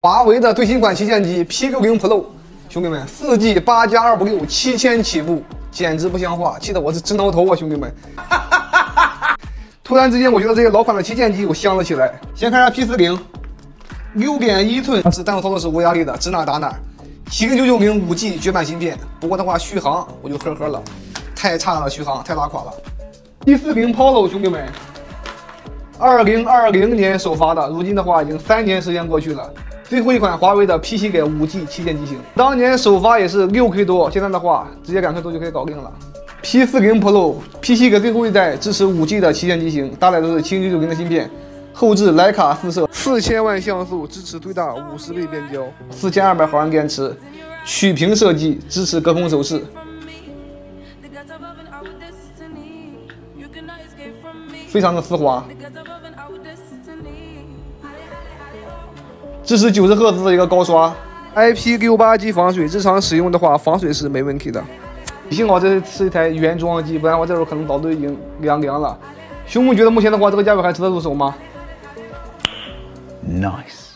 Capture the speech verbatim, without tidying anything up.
华为的最新款旗舰机 P 六十 Pro， 兄弟们，四 G 八加二五六七千起步，简直不像话，气得我是直挠头啊，兄弟们！突然之间，我觉得这些老款的旗舰机我香了起来。先看一下 P 四十， 六点一寸是单手操作是无压力的，指哪打哪。七零九九零五 G 绝版芯片，不过的话续航我就呵呵了，太差了，续航太拉垮了。P 四十 Pro 兄弟们，二零二零年首发的，如今的话已经三年时间过去了。最后一款华为的 P 系列五 G 旗舰机型，当年首发也是 六 K 多，现在的话直接两 K 多就可以搞定了。P 四十 Pro P 系列最后一代支持五 G 的旗舰机型，搭载的是七零九九零的芯片，后置徕卡四摄，四千万像素，支持最大五十倍变焦，四千二百毫安电池，曲屏设计，支持隔空手势，非常的丝滑。支持九十赫兹的一个高刷 ，I P 六八级防水，日常使用的话防水是没问题的。幸好这是一台原装机，不然我这时候可能早都已经凉凉了。兄们觉得目前的话，这个价格还值得入手吗 ？Nice。